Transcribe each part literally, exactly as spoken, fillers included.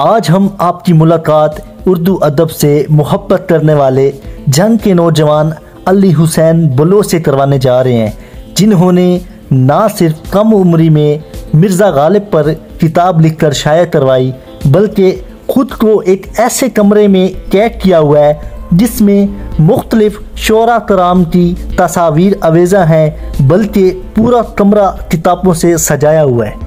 آج ہم آپ کی ملاقات اردو ادب سے محبت کرنے والے جنگ کے نوجوان علی حسین بلوچ سے کروانے جا رہے ہیں، جنہوں نے نہ صرف کم عمری میں مرزا غالب پر کتاب لکھ کر شائع کروائی بلکہ خود کو ایک ایسے کمرے میں قید کیا ہوا ہے جس میں مختلف شعراء کرام کی تصاویر آویزاں ہیں، بلکہ پورا کمرہ کتابوں سے سجایا ہوا ہے۔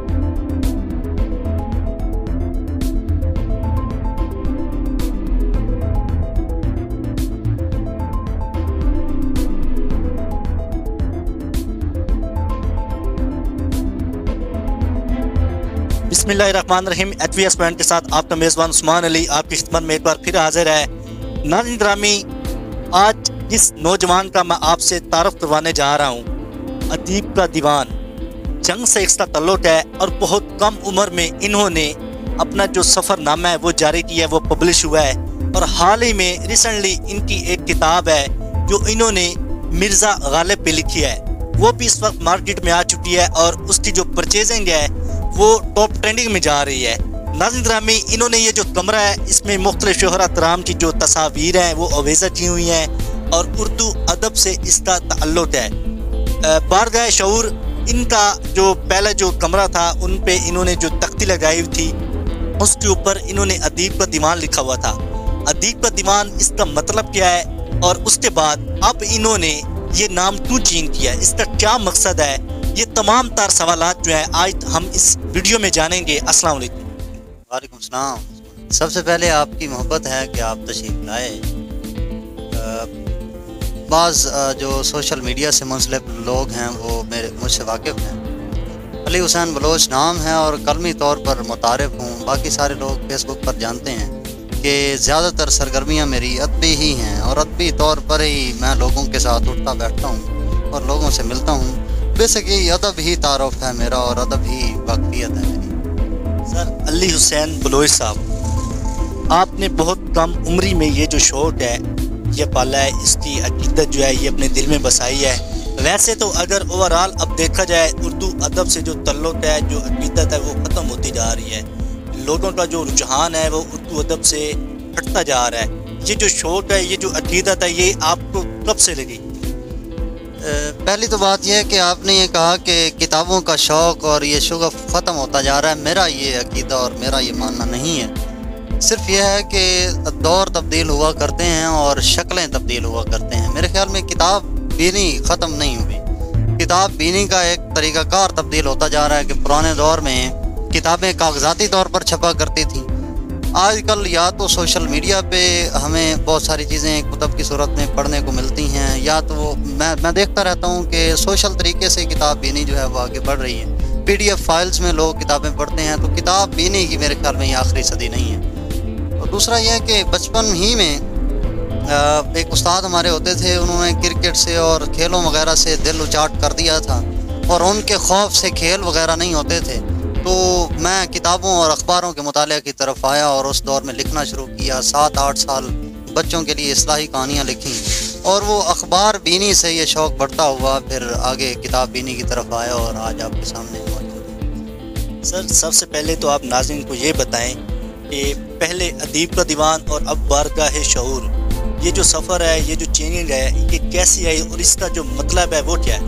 بسم اللہ الرحمن الرحیم۔ ایچ وی ایس پوائنٹ کے ساتھ آپ کا میزبان عثمان علی آپ کی خدمت میں ایک بار پھر حاضر ہے۔ ناظرین گرامی، آج جس نوجوان کا میں آپ سے تعارف کروانے جا رہا ہوں، ادیب کا دیوان، جنگ سے اس کا تعلق ہے اور بہت کم عمر میں انہوں نے اپنا جو سفر نامہ ہے وہ جاری کیا ہے، وہ پبلش ہوا ہے، اور حال ہی میں ریسنٹلی ان کی ایک کتاب ہے جو انہوں نے مرزا غالب پہ لکھی ہے، وہ بھی اس وقت مارکیٹ میں آ چکی ہے اور اس کی جو پرچیزنگ ہے وہ ٹاپ ٹرینڈنگ میں جا رہی ہے۔ ناظرین گرامی، انہوں نے یہ جو کمرہ ہے اس میں مختلف شہرا کرام کی جو تصاویر ہیں وہ آویزہ کی ہوئی ہیں اور اردو ادب سے اس کا تعلق ہے۔ بارگاہ شعور ان کا جو پہلا جو کمرہ تھا ان پہ انہوں نے جو تختی لگائی ہوئی تھی اس کے اوپر انہوں نے ادیب کا دیوان لکھا ہوا تھا۔ ادیب کا دیوان اس کا مطلب کیا ہے اور اس کے بعد اب انہوں نے یہ نام کیوں چینج کیا ہے، اس کا کیا مقصد ہے، یہ تمام تر سوالات جو ہیں آج ہم اس ویڈیو میں جانیں گے۔ السلام علیکم۔ وعلیکم السلام۔ سب سے پہلے آپ کی محبت ہے کہ آپ تشریف لائے۔ بعض جو سوشل میڈیا سے منسلک لوگ ہیں وہ میرے مجھ سے واقف ہیں۔ علی حسین بلوچ نام ہے اور قلمی طور پر متعارف ہوں، باقی سارے لوگ فیس بک پر جانتے ہیں کہ زیادہ تر سرگرمیاں میری ادبی ہی ہیں اور ادبی طور پر ہی میں لوگوں کے ساتھ اٹھتا بیٹھتا ہوں اور لوگوں سے ملتا ہوں۔ بیسکلی ادب ہی تعارف ہے میرا اور ادب ہی واقفیت ہے میری۔ سر علی حسین بلوچ صاحب، آپ نے بہت کم عمری میں یہ جو شوق ہے یہ پالا ہے، اس کی عقیدت جو ہے یہ اپنے دل میں بسائی ہے۔ ویسے تو اگر اوورال اب دیکھا جائے اردو ادب سے جو تعلق ہے، جو عقیدت ہے وہ ختم ہوتی جا رہی ہے، لوگوں کا جو رجحان ہے وہ اردو ادب سے ہٹتا جا رہا ہے۔ یہ جو شوق ہے، یہ جو عقیدت ہے، یہ آپ کو کب سے لگی؟ پہلی تو بات یہ ہے کہ آپ نے یہ کہا کہ کتابوں کا شوق اور یہ شغف ختم ہوتا جا رہا ہے۔ میرا یہ عقیدہ اور میرا یہ ماننا نہیں ہے، صرف یہ ہے کہ دور تبدیل ہوا کرتے ہیں اور شکلیں تبدیل ہوا کرتے ہیں۔ میرے خیال میں کتاب بینی ختم نہیں ہوئی، کتاب بینی کا ایک طریقہ کار تبدیل ہوتا جا رہا ہے کہ پرانے دور میں کتابیں کاغذاتی طور پر چھپا کرتی تھیں، آج کل یا تو سوشل میڈیا پہ ہمیں بہت ساری چیزیں کتب کی صورت میں پڑھنے کو ملتی ہیں، یا تو وہ میں میں دیکھتا رہتا ہوں کہ سوشل طریقے سے کتاب بینی جو ہے وہ آگے بڑھ رہی ہے، پی ڈی ایف فائلز میں لوگ کتابیں پڑھتے ہیں، تو کتاب بینی کی میرے خیال میں یہ آخری صدی نہیں ہے۔ اور دوسرا یہ ہے کہ بچپن ہی میں ایک استاد ہمارے ہوتے تھے، انہوں نے کرکٹ سے اور کھیلوں وغیرہ سے دل اچاٹ کر دیا تھا اور ان کے خوف سے کھیل وغیرہ نہیں ہوتے تھے، تو میں کتابوں اور اخباروں کے مطالعہ کی طرف آیا اور اس دور میں لکھنا شروع کیا۔ سات آٹھ سال بچوں کے لیے اصلاحی کہانیاں لکھیں اور وہ اخبار بینی سے یہ شوق بڑھتا ہوا، پھر آگے کتاب بینی کی طرف آیا اور آج آپ کے سامنے موجود ہے۔ سر سب سے پہلے تو آپ ناظرین کو یہ بتائیں کہ پہلے ادیب کا دیوان اور اب بارگاہ شعور، یہ جو سفر ہے، یہ جو چینجنگ ہے، یہ کیسی ہے اور اس کا جو مطلب ہے وہ کیا ہے؟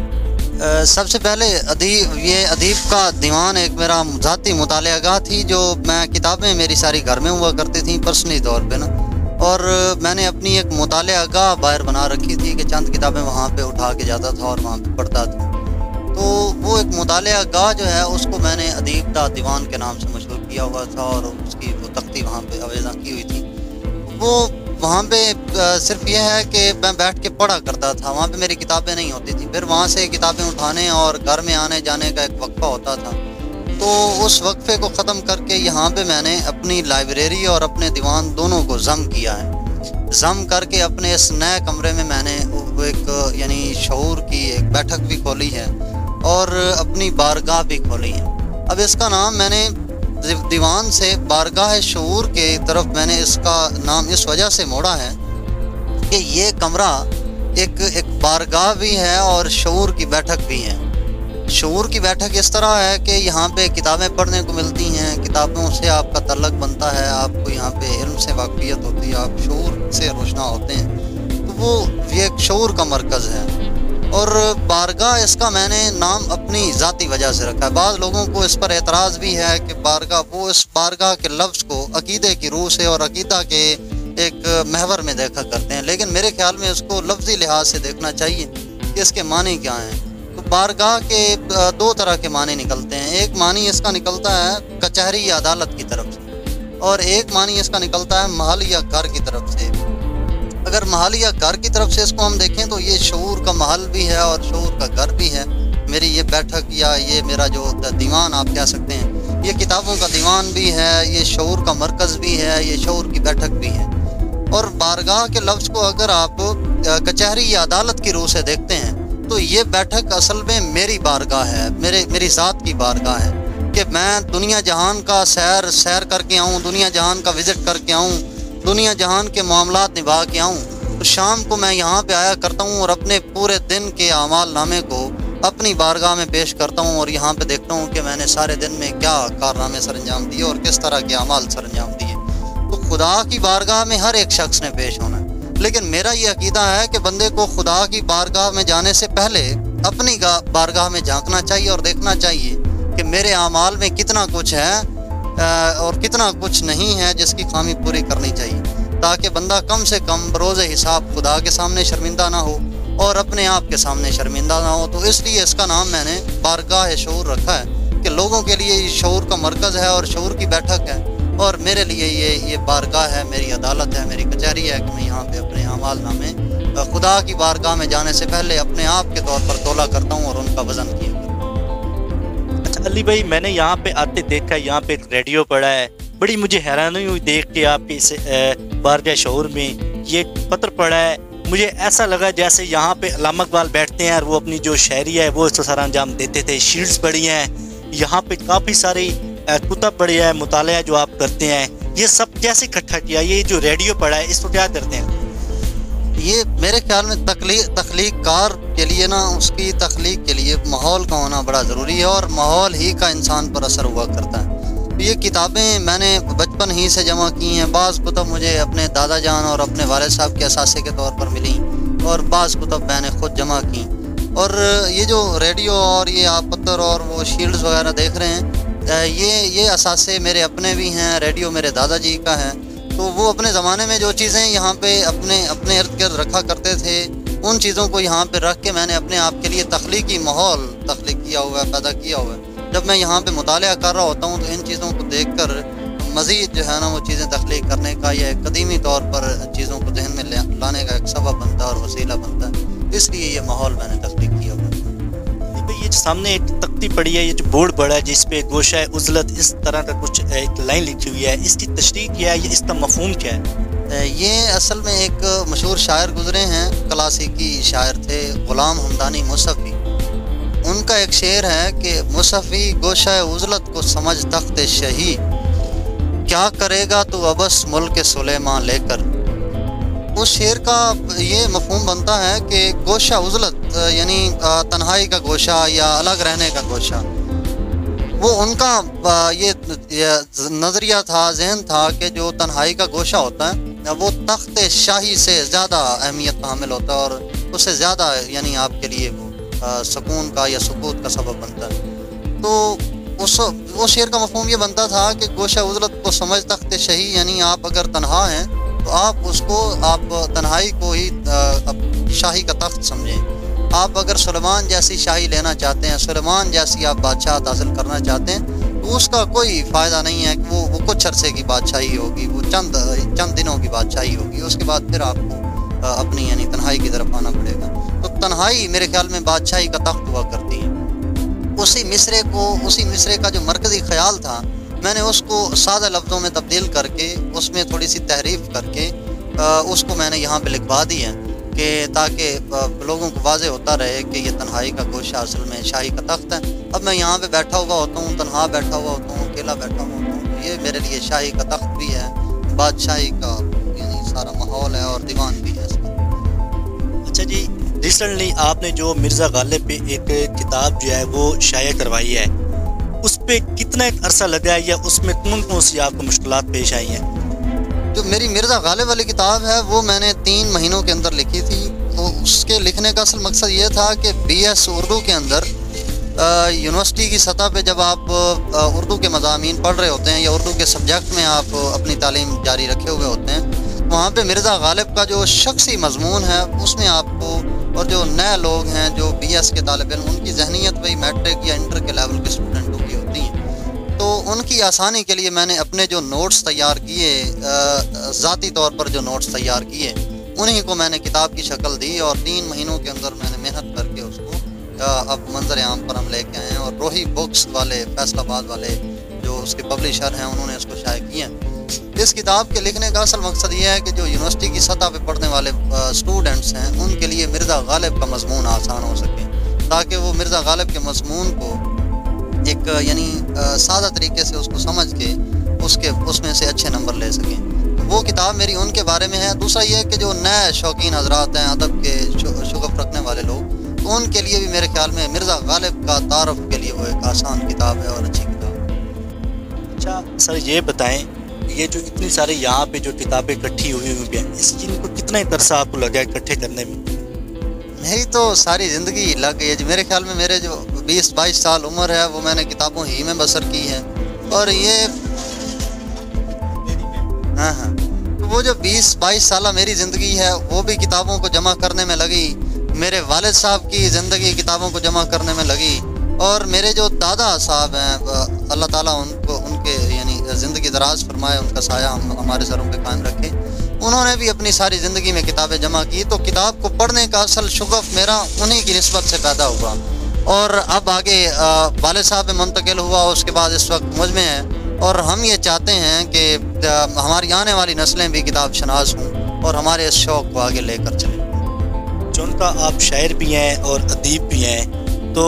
سب سے پہلے ادیب یہ ادیب کا دیوان ایک میرا ذاتی مطالعہ گاہ تھی، جو میں کتابیں میری ساری گھر میں ہوا کرتی تھیں پرسنلی طور پہ نا، اور میں نے اپنی ایک مطالعہ گاہ باہر بنا رکھی تھی کہ چند کتابیں وہاں پہ اٹھا کے جاتا تھا اور وہاں پہ پڑھتا تھا، تو وہ ایک مطالعہ گاہ جو ہے اس کو میں نے ادیب کا دیوان کے نام سے مشہور کیا ہوا تھا اور اس کی وہ تختی وہاں پہ آویزاں کی ہوئی تھی۔ وہ وہاں پہ صرف یہ ہے کہ میں بیٹھ کے پڑھا کرتا تھا، وہاں پہ میری کتابیں نہیں ہوتی تھیں، پھر وہاں سے کتابیں اٹھانے اور گھر میں آنے جانے کا ایک وقفہ ہوتا تھا، تو اس وقفے کو ختم کر کے یہاں پہ میں نے اپنی لائبریری اور اپنے دیوان دونوں کو ضم کیا ہے۔ ضم کر کے اپنے اس نئے کمرے میں میں نے ایک یعنی شعور کی ایک بیٹھک بھی کھولی ہے اور اپنی بارگاہ بھی کھولی ہے۔ اب اس کا نام میں نے دیوان سے بارگاہ شعور کے طرف میں نے اس کا نام اس وجہ سے موڑا ہے کہ یہ کمرہ ایک ایک بارگاہ بھی ہے اور شعور کی بیٹھک بھی ہے۔ شعور کی بیٹھک اس طرح ہے کہ یہاں پہ کتابیں پڑھنے کو ملتی ہیں، کتابوں سے آپ کا تعلق بنتا ہے، آپ کو یہاں پہ علم سے واقفیت ہوتی ہے، آپ شعور سے روشنا ہوتے ہیں، تو وہ یہ ایک شعور کا مرکز ہے۔ اور بارگاہ اس کا میں نے نام اپنی ذاتی وجہ سے رکھا ہے۔ بعض لوگوں کو اس پر اعتراض بھی ہے کہ بارگاہ، وہ اس بارگاہ کے لفظ کو عقیدے کی روح سے اور عقیدہ کے ایک محور میں دیکھا کرتے ہیں، لیکن میرے خیال میں اس کو لفظی لحاظ سے دیکھنا چاہیے کہ اس کے معنی کیا ہیں۔ تو بارگاہ کے دو طرح کے معنی نکلتے ہیں، ایک معنی اس کا نکلتا ہے کچہری یا عدالت کی طرف سے، اور ایک معنی اس کا نکلتا ہے محل یا گھر کی طرف سے۔ اگر محل یا گھر کی طرف سے اس کو ہم دیکھیں تو یہ شعور کا محل بھی ہے اور شعور کا گھر بھی ہے۔ میری یہ بیٹھک یا یہ میرا جو دیوان آپ کہہ سکتے ہیں، یہ کتابوں کا دیوان بھی ہے، یہ شعور کا مرکز بھی ہے، یہ شعور کی بیٹھک بھی ہے۔ اور بارگاہ کے لفظ کو اگر آپ کچہری یا عدالت کی روح سے دیکھتے ہیں تو یہ بیٹھک اصل میں میری بارگاہ ہے، میرے میری ذات کی بارگاہ ہے، کہ میں دنیا جہان کا سیر سیر کر کے آؤں، دنیا جہان کا وزٹ کر کے آؤں، دنیا جہان کے معاملات نبھا کے آؤں، تو شام کو میں یہاں پہ آیا کرتا ہوں اور اپنے پورے دن کے اعمال نامے کو اپنی بارگاہ میں پیش کرتا ہوں، اور یہاں پہ دیکھتا ہوں کہ میں نے سارے دن میں کیا کارنامے سر انجام دیے اور کس طرح کے اعمال سر انجام دیے۔ تو خدا کی بارگاہ میں ہر ایک شخص نے پیش ہونا ہے، لیکن میرا یہ عقیدہ ہے کہ بندے کو خدا کی بارگاہ میں جانے سے پہلے اپنی بارگاہ میں جھانکنا چاہیے اور دیکھنا چاہیے کہ میرے اعمال میں کتنا کچھ ہے اور کتنا کچھ نہیں ہے جس کی خامی پوری کرنی چاہیے، تاکہ بندہ کم سے کم بروز حساب خدا کے سامنے شرمندہ نہ ہو اور اپنے آپ کے سامنے شرمندہ نہ ہو۔ تو اس لیے اس کا نام میں نے بارگاہ شعور رکھا ہے کہ لوگوں کے لیے یہ شعور کا مرکز ہے اور شعور کی بیٹھک ہے، اور میرے لیے یہ یہ بارگاہ ہے، میری عدالت ہے، میری کچہری ہے کہ میں یہاں پہ اپنے اعمال نامے خدا کی بارگاہ میں جانے سے پہلے اپنے آپ کے طور پر تولا کرتا ہوں اور ان کا وزن کیا کرتا ہوں۔ اچھا علی بھائی، میں نے یہاں پہ آتے دیکھا یہاں پہ ایک ریڈیو پڑا ہے، بڑی مجھے حیرانی ہوئی دیکھ کے آپ کے اس بارگاہ شعور میں یہ پتر پڑا ہے۔ مجھے ایسا لگا جیسے یہاں پہ علامہ اقبال بیٹھتے ہیں اور وہ اپنی جو شاعری ہے وہ اس کو سر انجام دیتے تھے۔ شیلڈز پڑی ہیں یہاں پہ، کافی ساری کتب پڑھی ہے، مطالعہ جو آپ کرتے ہیں، یہ سب کیسے اکٹھا کیا؟ یہ جو ریڈیو پڑا ہے اس کو کیا کرتے ہیں؟ یہ میرے خیال میں تخلیق تخلیق کار کے لیے نا، اس کی تخلیق کے لیے ماحول کا ہونا بڑا ضروری ہے، اور ماحول ہی کا انسان پر اثر ہوا کرتا ہے۔ یہ کتابیں میں نے بچپن ہی سے جمع کی ہیں، بعض کتب مجھے اپنے دادا جان اور اپنے والد صاحب کے اثاثے کے طور پر ملیں، اور بعض کتب میں نے خود جمع کی۔ اور یہ جو ریڈیو اور یہ آپ پتر اور وہ شیلڈز وغیرہ دیکھ رہے ہیں، یہ یہ اثاثے میرے اپنے بھی ہیں، ریڈیو میرے دادا جی کا ہے۔ تو وہ اپنے زمانے میں جو چیزیں یہاں پہ اپنے اپنے ارد گرد رکھا کرتے تھے، ان چیزوں کو یہاں پہ رکھ کے میں نے اپنے آپ کے لیے تخلیقی ماحول تخلیق کیا ہوا ہے، پیدا کیا ہوا ہے۔ جب میں یہاں پہ مطالعہ کر رہا ہوتا ہوں تو ان چیزوں کو دیکھ کر مزید جو ہے نا وہ چیزیں تخلیق کرنے کا یا ایک قدیمی طور پر چیزوں کو ذہن میں لانے کا ایک سبب بنتا ہے اور وسیلہ بنتا ہے، اس لیے یہ ماحول میں نے تخلیق کیا ہوا ہے۔ یہ سامنے ایک تختی پڑی ہے، یہ جو بورڈ پڑا ہے جس پہ گوشہ عزلت اس طرح کا کچھ ایک لائن لکھی ہوئی ہے، اس کی تشریح کیا ہے، اس کا مفہوم کیا ہے؟ یہ اصل میں ایک مشہور شاعر گزرے ہیں، کلاسیکی شاعر تھے، غلام حمدانی مصحفی۔ ان کا ایک شعر ہے کہ مصحفی گوشہ عزلت کو سمجھ تخت شہی، کیا کرے گا تو ابس ملک سلیمان لے کر۔ اس شعر کا یہ مفہوم بنتا ہے کہ گوشہ عزلت یعنی تنہائی کا گوشہ یا الگ رہنے کا گوشہ، وہ ان کا یہ نظریہ تھا، ذہن تھا کہ جو تنہائی کا گوشہ ہوتا ہے وہ تخت شاہی سے زیادہ اہمیت کا حامل ہوتا ہے اور اس سے زیادہ یعنی آپ کے لیے وہ سکون کا یا سکوت کا سبب بنتا ہے۔ تو اس وہ شعر کا مفہوم یہ بنتا تھا کہ گوشہ عزلت کو سمجھ تخت شہی، یعنی آپ اگر تنہا ہیں تو آپ اس کو آپ تنہائی کو ہی شاہی کا تخت سمجھیں۔ آپ اگر سلیمان جیسی شاہی لینا چاہتے ہیں، سلیمان جیسی آپ بادشاہت حاصل کرنا چاہتے ہیں، تو اس کا کوئی فائدہ نہیں ہے کہ وہ وہ کچھ عرصے کی بادشاہی ہوگی، وہ چند چند دنوں کی بادشاہی ہوگی، اس کے بعد پھر آپ کو اپنی یعنی تنہائی کی طرف آنا پڑے گا۔ تو تنہائی میرے خیال میں بادشاہی کا تخت ہوا کرتی ہے۔ اسی مصرے کو اسی مصرے کا جو مرکزی خیال تھا، میں نے اس کو سادہ لفظوں میں تبدیل کر کے اس میں تھوڑی سی تحریف کر کے اس کو میں نے یہاں پہ لکھوا دی ہے کہ تاکہ لوگوں کو واضح ہوتا رہے کہ یہ تنہائی کا گوشہ اصل میں شاہی کا تخت ہے۔ اب میں یہاں پہ بیٹھا ہوا ہوتا ہوں، تنہا بیٹھا ہوا ہوتا ہوں، اکیلا بیٹھا ہوا ہوتا ہوں، تو یہ میرے لیے شاہی کا تخت بھی ہے، بادشاہی کا یعنی سارا ماحول ہے اور دیوان بھی ہے اس کا۔ اچھا جی، ریسنٹلی آپ نے جو مرزا غالب پہ ایک کتاب جو ہے وہ شائع کروائی ہے، اس پہ کتنا ایک عرصہ لگا ہے یا اس میں کون کون سی آپ کو مشکلات پیش آئی ہیں؟ جو میری مرزا غالب والی کتاب ہے وہ میں نے تین مہینوں کے اندر لکھی تھی. وہ اس کے لکھنے کا اصل مقصد یہ تھا کہ بی ایس اردو کے اندر یونیورسٹی کی سطح پہ جب آپ اردو کے مضامین پڑھ رہے ہوتے ہیں یا اردو کے سبجیکٹ میں آپ اپنی تعلیم جاری رکھے ہوئے ہوتے ہیں، وہاں پہ مرزا غالب کا جو شخصی مضمون ہے اس میں آپ کو، اور جو نئے لوگ ہیں جو بی ایس کے طالب علم، ان کی ذہنیت وہی میٹرک یا انٹر کے لیول کے اسٹوڈنٹوں کی ہوتی ہیں، تو ان کی آسانی کے لیے میں نے اپنے جو نوٹس تیار کیے، ذاتی طور پر جو نوٹس تیار کیے، انہیں کو میں نے کتاب کی شکل دی، اور تین مہینوں کے اندر میں نے محنت کر کے اس کو اب منظر عام پر ہم لے کے آئے ہیں. اور روحی بکس والے، فیصل آباد والے جو اس کے پبلشر ہیں، انہوں نے اس کو شائع کیا ہے. اس کتاب کے لکھنے کا اصل مقصد یہ ہے کہ جو یونیورسٹی کی سطح پہ پڑھنے والے اسٹوڈنٹس ہیں ان کے لیے مرزا غالب کا مضمون آسان ہو سکے، تاکہ وہ مرزا غالب کے مضمون کو ایک یعنی سادہ طریقے سے اس کو سمجھ کے اس کے اس میں سے اچھے نمبر لے سکیں. وہ کتاب میری ان کے بارے میں ہے. دوسرا یہ کہ جو نئے شوقین حضرات ہیں، ادب کے شغف رکھنے والے لوگ، تو ان کے لیے بھی میرے خیال میں مرزا غالب کا تعارف کے لیے وہ ایک آسان کتاب ہے اور اچھی کتاب ہے. اچھا سر، یہ بتائیں، یہ جو اتنی ساری یہاں پہ جو کتابیں اکٹھی ہوئی ہوئی ہیں، اس جن کو کتنا عرصہ آپ کو لگا ہے اکٹھے کرنے میں؟ میری تو ساری زندگی لگ گئی ہے. میرے خیال میں میرے جو بیس بائیس سال عمر ہے وہ میں نے کتابوں ہی میں بسر کی ہے. اور یہ ہاں ہاں وہ جو بیس بائیس سالہ میری زندگی ہے وہ بھی کتابوں کو جمع کرنے میں لگی. میرے والد صاحب کی زندگی کتابوں کو جمع کرنے میں لگی. اور میرے جو دادا صاحب ہیں، اللہ تعالیٰ ان کو ان کے یعنی زندگی دراز فرمائے، ان کا سایہ ہم ہمارے سروں پہ قائم رکھے، انہوں نے بھی اپنی ساری زندگی میں کتابیں جمع کی. تو کتاب کو پڑھنے کا اصل شغف میرا انہی کی نسبت سے پیدا ہوا، اور اب آگے والد صاحب میں منتقل ہوا، اس کے بعد اس وقت مجھ میں ہے. اور ہم یہ چاہتے ہیں کہ ہماری آنے والی نسلیں بھی کتاب شناس ہوں اور ہمارے اس شوق کو آگے لے کر چلیں. چون کا آپ شاعر بھی ہیں اور ادیب بھی ہیں، تو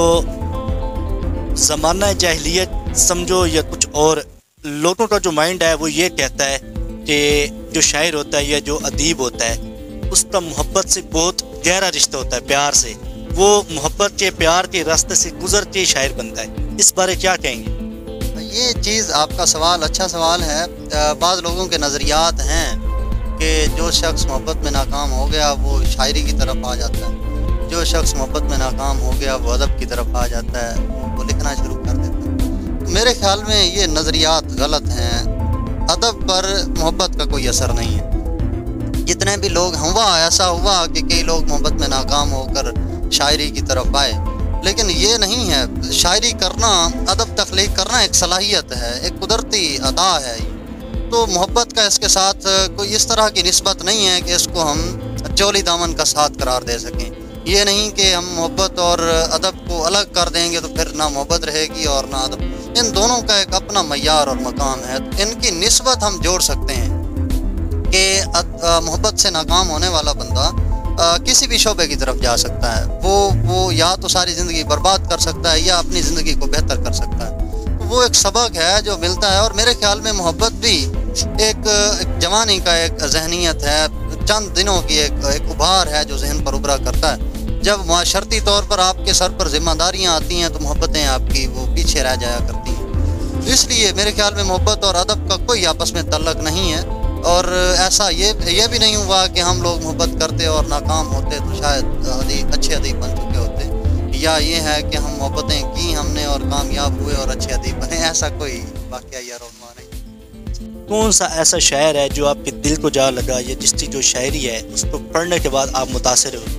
زمانہ جاہلیت سمجھو یا کچھ اور، لوگوں کا جو مائنڈ ہے وہ یہ کہتا ہے کہ جو شاعر ہوتا ہے یا جو ادیب ہوتا ہے اس کا محبت سے بہت گہرا رشتہ ہوتا ہے، پیار سے. وہ محبت کے پیار کے راستے سے گزر کے شاعر بنتا ہے. اس بارے کیا کہیں گے؟ یہ چیز آپ کا سوال اچھا سوال ہے. بعض لوگوں کے نظریات ہیں کہ جو شخص محبت میں ناکام ہو گیا وہ شاعری کی طرف آ جاتا ہے، جو شخص محبت میں ناکام ہو گیا وہ ادب کی طرف آ جاتا ہے، وہ لکھنا شروع کر دیتا ہے. میرے خیال میں یہ نظریات غلط ہیں. ادب پر محبت کا کوئی اثر نہیں ہے. جتنے بھی لوگ ہوا ایسا ہوا کہ کئی لوگ محبت میں ناکام ہو کر شاعری کی طرف آئے، لیکن یہ نہیں ہے. شاعری کرنا، ادب تخلیق کرنا ایک صلاحیت ہے، ایک قدرتی عطا ہے. تو محبت کا اس کے ساتھ کوئی اس طرح کی نسبت نہیں ہے کہ اس کو ہم چولی دامن کا ساتھ قرار دے سکیں. یہ نہیں کہ ہم محبت اور ادب کو الگ کر دیں گے تو پھر نہ محبت رہے گی اور نہ ادب. ان دونوں کا ایک اپنا معیار اور مقام ہے. ان کی نسبت ہم جوڑ سکتے ہیں کہ محبت سے ناکام ہونے والا بندہ کسی بھی شعبے کی طرف جا سکتا ہے. وہ وہ یا تو ساری زندگی برباد کر سکتا ہے یا اپنی زندگی کو بہتر کر سکتا ہے. وہ ایک سبق ہے جو ملتا ہے. اور میرے خیال میں محبت بھی ایک جوانی کا ایک ذہنیت ہے، چند دنوں کی ایک ایک ابھار ہے جو ذہن پر ابھرا کرتا ہے. جب معاشرتی طور پر آپ کے سر پر ذمہ داریاں آتی ہیں تو محبتیں آپ کی وہ پیچھے رہ جایا کرتی ہیں. اس لیے میرے خیال میں محبت اور ادب کا کوئی آپس میں تعلق نہیں ہے. اور ایسا یہ یہ بھی نہیں ہوا کہ ہم لوگ محبت کرتے اور ناکام ہوتے تو شاید ادیب اچھے ادیب بن چکے ہوتے، یا یہ ہے کہ ہم محبتیں کی ہم نے اور کامیاب ہوئے اور اچھے ادیب بنے. ایسا کوئی واقعہ یا رونما نہیں. کون سا ایسا شاعر ہے جو آپ کے دل کو جا لگا، یا جس کی جو شاعری ہے اس کو پڑھنے کے بعد آپ متاثر ہو؟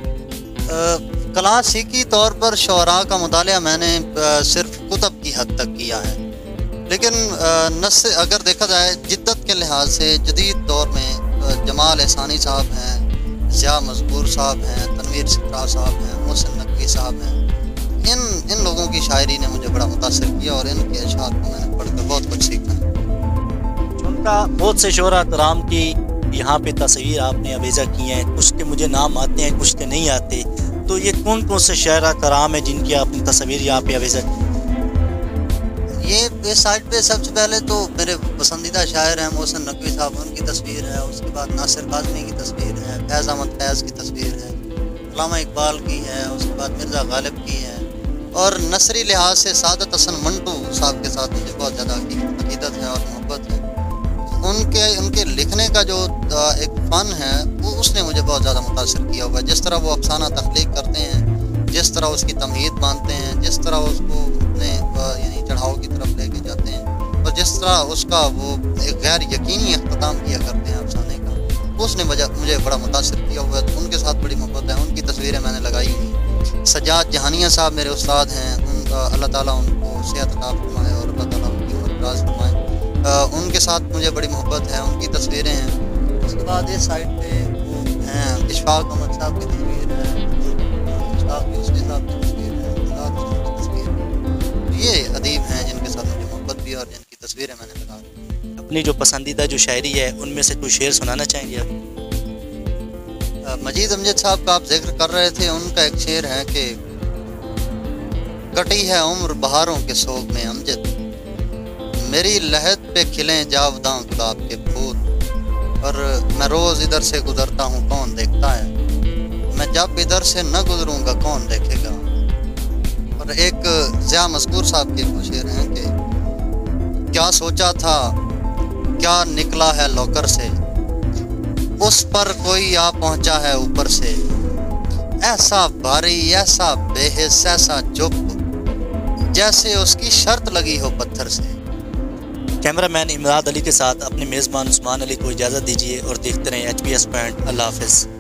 کلاسیکی طور پر شعراء کا مطالعہ میں نے صرف کتب کی حد تک کیا ہے، لیکن نص اگر دیکھا جائے جدت کے لحاظ سے جدید دور میں جمال احسانی صاحب ہیں، ضیاء مذکور صاحب ہیں، تنویر سکرا صاحب ہیں، محسن نقوی صاحب ہیں، ان ان لوگوں کی شاعری نے مجھے بڑا متاثر کیا اور ان کے اشعار کو میں نے پڑھ کر بہت کچھ سیکھا. چونکہ بہت سے شعراء کرام کی یہاں پہ تصویر آپ نے اویزہ کی ہیں، کچھ کے مجھے نام آتے ہیں کچھ کے نہیں آتے، تو یہ کون کون سے شاعراء کرام ہیں جن کی آپ نے تصویر یہاں پہ اویزہ کی؟ یہ اس سائٹ پہ سب سے پہلے تو میرے پسندیدہ شاعر ہیں محسن نقوی صاحب، ان کی تصویر ہے. اس کے بعد ناصر کاظمی کی تصویر ہے، فیض احمد فیض کی تصویر ہے، علامہ اقبال کی ہے، اس کے بعد مرزا غالب کی ہے، اور نثری لحاظ سے سعادت حسن منٹو صاحب کے ساتھ مجھے بہت زیادہ عقیدت ہے اور محبت ہے۔ ان کے ان کے لکھنے کا جو ایک فن ہے وہ اس نے مجھے بہت زیادہ متاثر کیا ہوا ہے۔ جس طرح وہ افسانہ تخلیق کرتے ہیں، جس طرح اس کی تمہید مانتے ہیں، جس طرح اس کو اپنے یعنی چڑھاؤ کی طرف لے کے جاتے ہیں، اور جس طرح اس کا وہ ایک غیر یقینی اختتام کیا کرتے ہیں افسانے کا، اس نے مجھے بڑا متاثر کیا ہوا ہے۔ تو ان کے ساتھ بڑی محبت ہے، ان کی تصویریں میں نے لگائی ہوئی ہیں۔ سجاد جہانیہ صاحب میرے استاد ہیں، ان کا اللہ تعالیٰ ان کو صحت عطا فرمائے اور اللہ تعالیٰ ان کی عمر دراز فرمائے۔ ان کے ساتھ مجھے بڑی محبت ہے، ان کی تصویریں ہیں۔ اس کے بعد اس سائڈ پہ وہ ہیں اشفاق احمد صاحب کی تصویر ہے، اشفاق یوسفی صاحب کی تصویر ہے، مراد حسین کی تصویر ہے۔ یہ ادیب ہیں جن کے ساتھ مجھے محبت بھی ہے اور جن کی تصویریں میں نے لگا دی۔ اپنی جو پسندیدہ جو شاعری ہے ان میں سے کوئی شعر سنانا چاہیں گے آپ؟ مجید امجد صاحب کا آپ ذکر کر رہے تھے، ان کا ایک شعر ہے کہ کٹی ہے عمر بہاروں کے سوگ میں امجد، میری لہد پہ کھلیں جاوداں گلاب کے پھول، اور میں روز ادھر سے گزرتا ہوں کون دیکھتا ہے، میں جب ادھر سے نہ گزروں گا کون دیکھے گا۔ اور ایک ضیاء مذکور صاحب کے وہ شعر ہیں کہ کیا سوچا تھا کیا نکلا ہے لوکر سے، اس پر کوئی آ پہنچا ہے اوپر سے، ایسا بھاری ایسا بے حس ایسا چپ، جیسے اس کی شرط لگی ہو پتھر سے۔ کیمرہ مین امداد علی کے ساتھ اپنے میزبان عثمان علی کو اجازت دیجیے اور دیکھتے رہیں ایچ پی ایس پوائنٹ۔ اللہ حافظ۔